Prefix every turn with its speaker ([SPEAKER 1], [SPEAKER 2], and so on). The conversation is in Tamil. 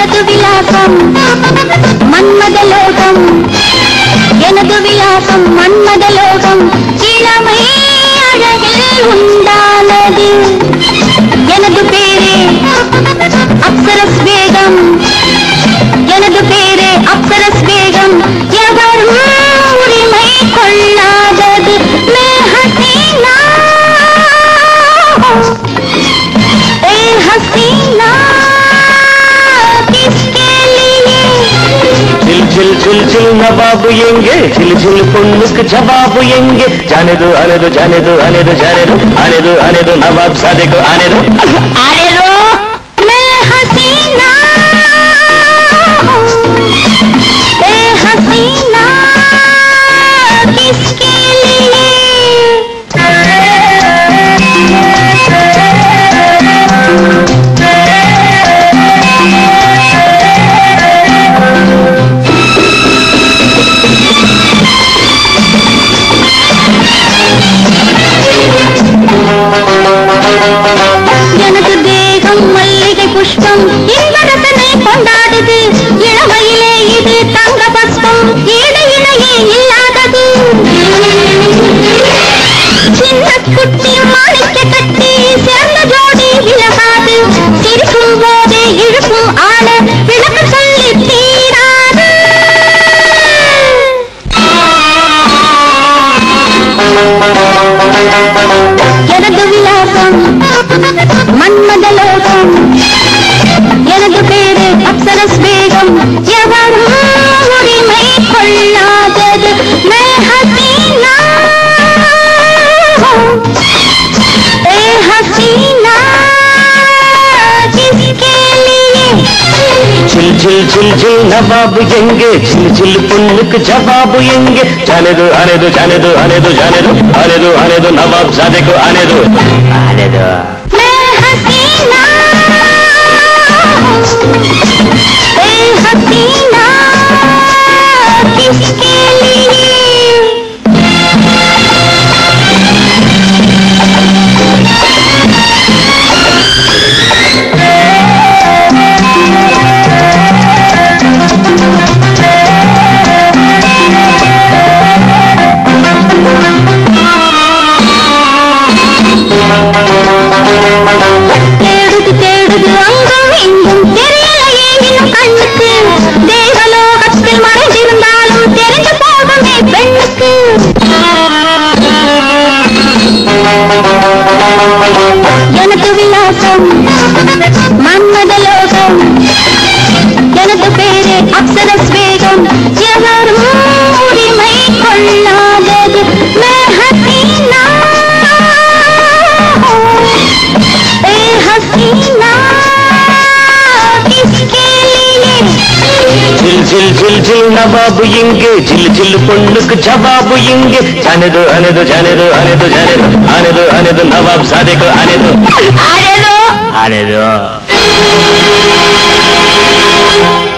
[SPEAKER 1] எனது விலாசம் மன்மதலோகம், எனது விலாசம் மன்மதலோகம், இளமை அழகில் உண்டானது. எனது பேரே அப்சரஸ் வேகம், எனது பேரே அப்சரஸ் வேகம், எவரும் உரிமை கொள்ளாதது. மே ஹசீனா ஏ ஹசீனா किसके लिए?
[SPEAKER 2] चिल चिल चिल चिल नवाब येंगे, चिल चिल पुन्नुक जवाब येंगे, जाने दो आने दो जाने दो आने दो जाने दो आने दो नवाब सादे को आने दो
[SPEAKER 1] आने दो। मैं हसीना ए हसीना किसके लिए? எனது தேகம் மல்லிகை புஷ்பம், இன்பரசனை கொண்டாடுது. இளமையிலே இது தங்க பஸ்பம், ஈடு இணையே இல்லாதது. சின்ன குட்டி மாணிக்க கட்டி சேர்ந்த ஜோடி விலகாது. சிரிக்கும் போதே இழுக்கும் ஆட விளக்கு சொல்லி தீராது. எனது விலாசம் மன்மதலோகம், எனது பேரு அப்சரஸ் வேகம், எவரும் உரிமை கொள்ளாதது. மே ஹசீனா ஏ ஹசீனா किसके लिए?
[SPEAKER 2] चिल चिल चिल चिल नवाब येंगे, चिल चिल पुन्नुक जवाब येंगे, जाने दो आने दो जाने दो आने दो जाने दो आने दो नवाब सादे को आने दो आने दो।
[SPEAKER 1] मैं हसीना ए हसीना किसके लिए? தேடுது தேடுது அங்கும் இங்கும், தெரியலையே இன்னும் கண்ணுக்கு. தேவலோகத்தில் மறைந்திருந்தாலும் தெரிந்து போகுமே பெண்ணுக்கு. எனது விலாசம் மன்மதலோகம், எனது பேரே அப்சரஸ் வேகம், எவரும் உரிமை கொள்ளாதது. மே ஹசீனா ए हसीना किसके लिए?
[SPEAKER 2] चिल चिल चिल चिल नवाब येंगे, चिल चिल पुन्नुक जवाब येंगे, जाने दो आने दो जाने दो आने दो जाने दो आने दो नवाब सादे को आने दो
[SPEAKER 1] आने दो
[SPEAKER 2] आने दो।